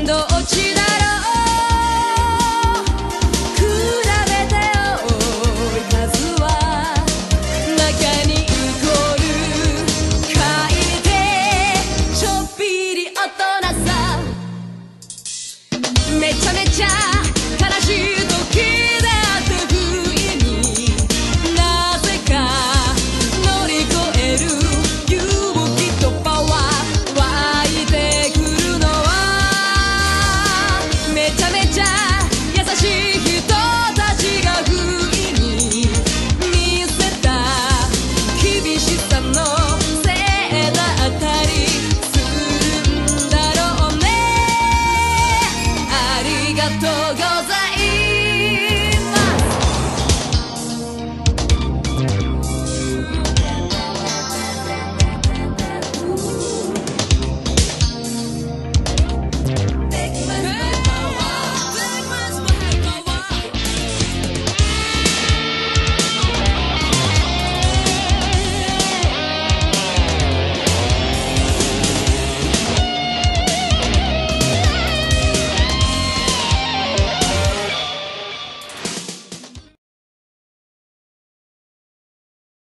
どっちだろう。比べてよ数は中にイコール書いてちょっぴり大人さ。めちゃめちゃ悲しい時だって不意になぜか乗り越える勇気とパワー湧いてくるのはめちゃめちゃ優しい人たちが不意に見せた厳しさのせいだったりするんだろうね。ありがとう